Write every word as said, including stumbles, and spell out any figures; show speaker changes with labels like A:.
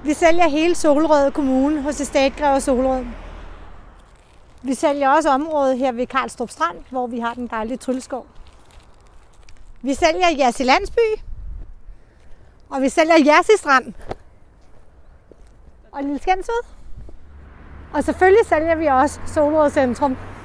A: Vi sælger hele Solrød Kommune hos Estategreve Solrød. Vi sælger også området her ved Karlstrup Strand, hvor vi har den dejlige trylleskov. Vi sælger Jersie Landsby, og vi sælger Jersie Strand og Lille Skensved. Og selvfølgelig sælger vi også Solrød Centrum.